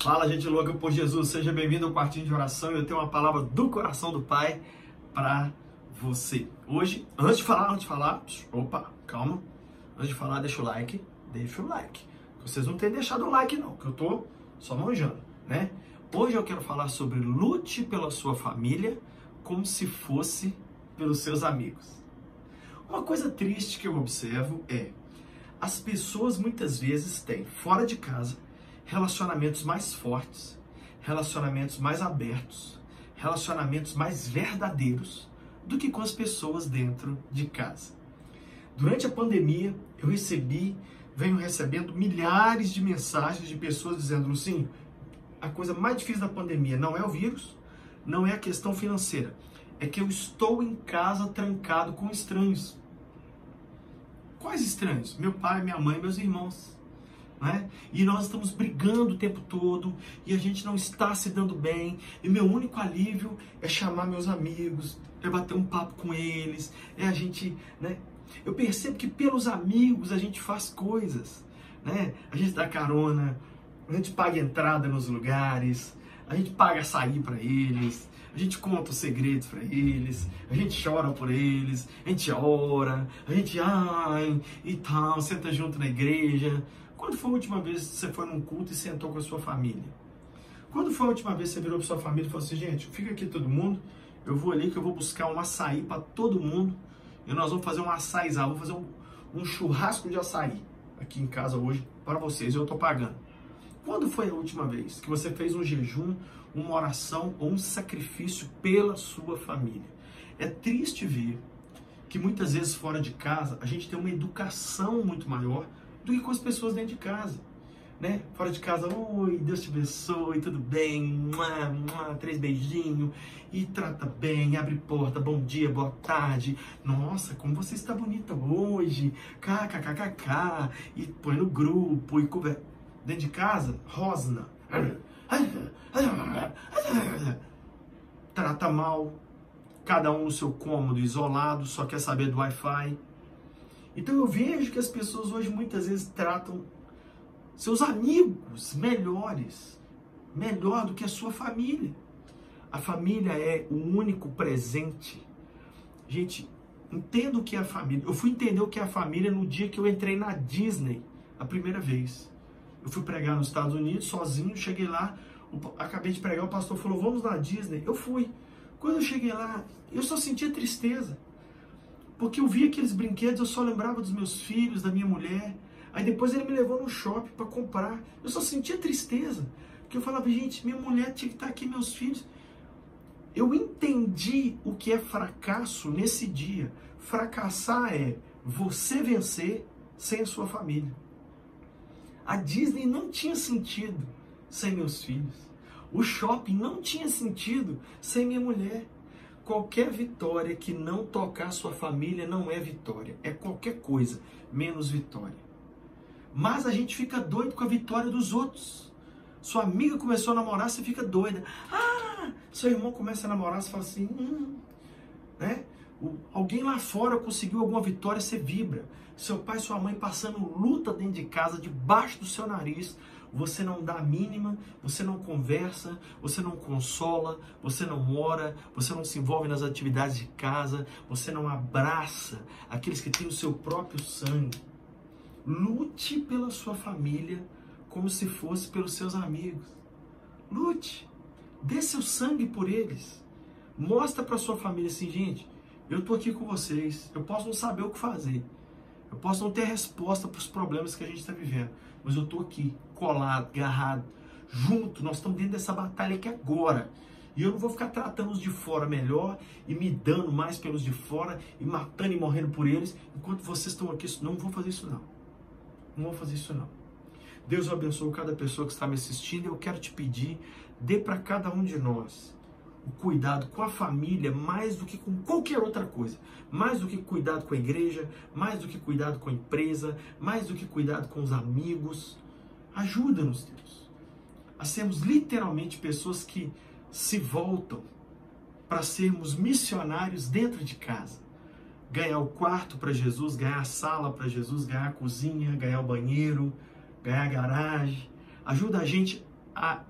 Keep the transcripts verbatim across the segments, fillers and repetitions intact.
Fala, gente louca por Jesus, seja bem-vindo ao quartinho de oração. Eu tenho uma palavra do coração do Pai para você. Hoje, antes de falar, antes de falar, opa, calma. Antes de falar, deixa o like, deixa o like. Vocês não têm deixado o like não, que eu tô só manjando, né? Hoje eu quero falar sobre lute pela sua família como se fosse pelos seus amigos. Uma coisa triste que eu observo é as pessoas muitas vezes têm fora de casa relacionamentos mais fortes, relacionamentos mais abertos, relacionamentos mais verdadeiros do que com as pessoas dentro de casa. Durante a pandemia, eu recebi, venho recebendo milhares de mensagens de pessoas dizendo: Lucinho, a coisa mais difícil da pandemia não é o vírus, não é a questão financeira, é que eu estou em casa trancado com estranhos. Quais estranhos? Meu pai, minha mãe, meus irmãos. Né? E nós estamos brigando o tempo todo e a gente não está se dando bem, e meu único alívio é chamar meus amigos, é bater um papo com eles, é a gente, né? Eu percebo que pelos amigos a gente faz coisas, né? A gente dá carona, a gente paga entrada nos lugares, a gente paga açaí para eles, a gente conta os segredos para eles, a gente chora por eles, a gente ora, a gente ai e tal, senta junto na igreja. Quando foi a última vez que você foi num culto e sentou com a sua família? Quando foi a última vez que você virou para sua família e falou assim: gente, fica aqui todo mundo, eu vou ali que eu vou buscar um açaí para todo mundo e nós vamos fazer um açaizão, vamos fazer um, um churrasco de açaí aqui em casa hoje para vocês, eu estou pagando. Quando foi a última vez que você fez um jejum, uma oração ou um sacrifício pela sua família? É triste ver que muitas vezes fora de casa a gente tem uma educação muito maior do que com as pessoas dentro de casa, né? Fora de casa, oi, Deus te abençoe, tudo bem, mua, mua, três beijinhos, e trata bem, abre porta, bom dia, boa tarde, nossa, como você está bonita hoje, kkkk, e põe no grupo, e conversa. Dentro de casa, rosna, trata mal, cada um no seu cômodo, isolado, só quer saber do Wi-Fi. Então eu vejo que as pessoas hoje muitas vezes tratam seus amigos melhores, melhor do que a sua família. A família é o único presente. Gente, entenda o que é a família. Eu fui entender o que é a família no dia que eu entrei na Disney, a primeira vez. Eu fui pregar nos Estados Unidos sozinho, cheguei lá, acabei de pregar, o pastor falou: vamos na Disney. Eu fui. Quando eu cheguei lá, eu só sentia tristeza. Porque eu via aqueles brinquedos, eu só lembrava dos meus filhos, da minha mulher. Aí depois ele me levou no shopping para comprar. Eu só sentia tristeza. Porque eu falava: gente, minha mulher tinha que estar aqui, meus filhos. Eu entendi o que é fracasso nesse dia. Fracassar é você vencer sem a sua família. A Disney não tinha sentido sem meus filhos. O shopping não tinha sentido sem minha mulher. Qualquer vitória que não tocar sua família não é vitória. É qualquer coisa, menos vitória. Mas a gente fica doido com a vitória dos outros. Sua amiga começou a namorar, você fica doida. Ah, seu irmão começa a namorar, você fala assim, hum, né? O, alguém lá fora conseguiu alguma vitória, você vibra. Seu pai e sua mãe passando luta dentro de casa, debaixo do seu nariz, você não dá a mínima, você não conversa, você não consola, você não ora, você não se envolve nas atividades de casa, você não abraça aqueles que têm o seu próprio sangue. Lute pela sua família como se fosse pelos seus amigos. Lute, dê seu sangue por eles. Mostra para sua família assim: gente, eu estou aqui com vocês, eu posso não saber o que fazer, eu posso não ter resposta para os problemas que a gente está vivendo, mas eu estou aqui, colado, agarrado, junto, nós estamos dentro dessa batalha aqui agora. E eu não vou ficar tratando os de fora melhor e me dando mais pelos de fora e matando e morrendo por eles, enquanto vocês estão aqui. Não vou fazer isso não. Não vou fazer isso não. Deus abençoe cada pessoa que está me assistindo. Eu quero te pedir, dê para cada um de nós o cuidado com a família mais do que com qualquer outra coisa. Mais do que cuidado com a igreja, mais do que cuidado com a empresa, mais do que cuidado com os amigos. Ajuda-nos, Deus, a sermos literalmente pessoas que se voltam para sermos missionários dentro de casa. Ganhar o quarto para Jesus, ganhar a sala para Jesus, ganhar a cozinha, ganhar o banheiro, ganhar a garagem. Ajuda a gente a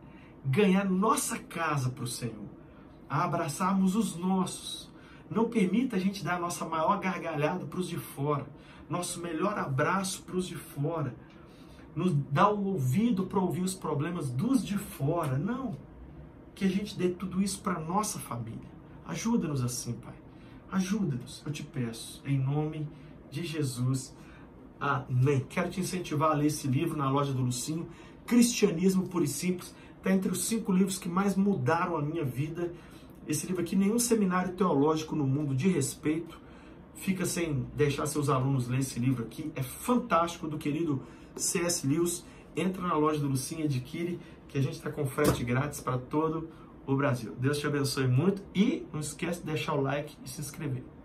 ganhar nossa casa para o Senhor, a abraçarmos os nossos. Não permita a gente dar a nossa maior gargalhada para os de fora, nosso melhor abraço para os de fora, nos dar o ouvido para ouvir os problemas dos de fora. Não, que a gente dê tudo isso para a nossa família. Ajuda-nos assim, Pai. Ajuda-nos, eu te peço, em nome de Jesus. Amém. Quero te incentivar a ler esse livro na loja do Lucinho, Cristianismo Puro e Simples. Está entre os cinco livros que mais mudaram a minha vida. Esse livro aqui, nenhum seminário teológico no mundo de respeito fica sem deixar seus alunos ler esse livro aqui. É fantástico, do querido C S Lewis. Entra na loja do Lucinho e adquire, que a gente está com frete grátis para todo o Brasil. Deus te abençoe muito e não esquece de deixar o like e se inscrever.